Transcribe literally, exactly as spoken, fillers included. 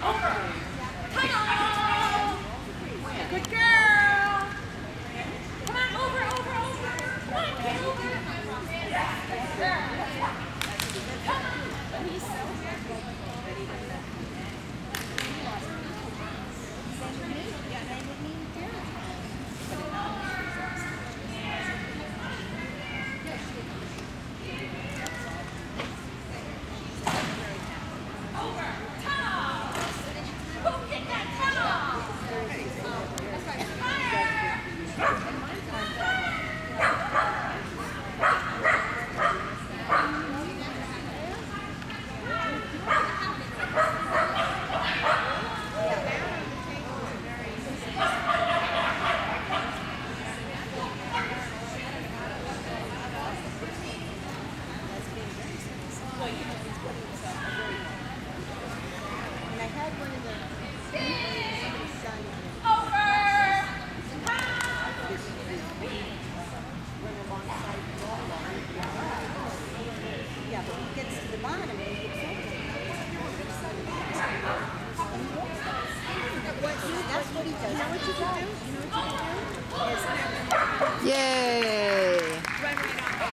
Good girl. Come on, over, over, over. Come on, get over. Come on. He's so happy. Yeah.